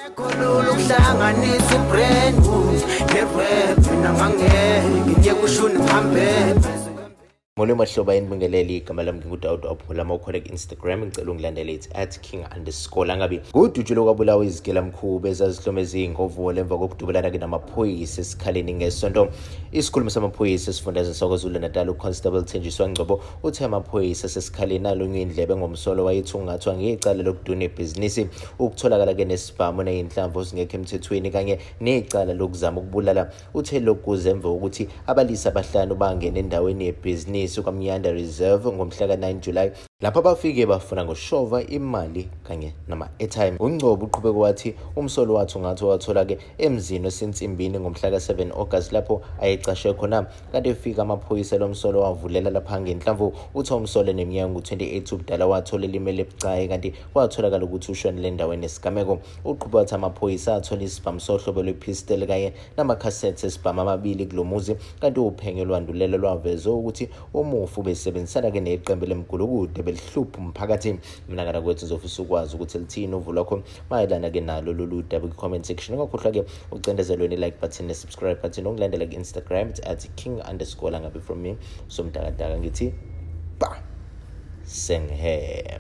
Kolulu kuhlanganisa ubrand ne-rap nangangeke Kushone phambili. Molo mahloba enibingeleli igama lami ngingudawuda ophula mawukhona ku-Instagram ngicela ungilandele @king_langabi. Kudutshulo kwabulawa izigilamkhuba ezazihlomeza iy'ngovulo emva kokudubulana namaphoyisa esikhaleni ngesonto. Isikhulumi samaphoyisa esifundazweni saKwaZulu-Natal uConstable Thenjiswa Ngcobo uthe amaphoyisa sesikhaleni alonywe indlebe ngomsolo wayethungathwa ngecala lokuduna ibhizinisi, ukutholakala nesibhamu neyinhlamvu zingekho emthethweni kanye necala lokuzama ukubulala. Uthe lokhu kuze emva ukuthi abalisi abahlanu bangena endaweni yebhizinisi ukamnyanda reserve ngomhla ka-9 July lapho bafike bafuna ngoshova imali kanye nama-airtime. UNgcobo uqhubeka wathi umsolo wathungathwa wathola-ke emzini osensimbini ngomhla ka-7 August lapho ayecashe khona, kanti efika amaphoyisa lomsolo wavulela lapha ngenhlamvu. Uthi umsolo neminyaka ngu-28 ubudala wathola elimele ebucayi kanti kwatholakala ukuthi ushonele endaweni yesigameko. Uqhubeka wathi amaphoyisa athola isibhamu sohlobo lwepistol kanye namakhasethi esibhamu amabili kulo muzi, kanti uphenyo lwandulelo lwaveza ukuthi umufi ubesebenzisana-ke neqembu lemgulukude belihlupha umphakathi. Mina ngana kwethu uzofisa ukwazi ukuthi lithini uvo lwakho mayelana-ke nalo lolu daba ku-comment section. Ungakhohlwa-ke ucendezelweni i-like button ne-subscribe button, ungilandela ku-Instagram @king_langabi from me somdakadaka ngithi ba senghe.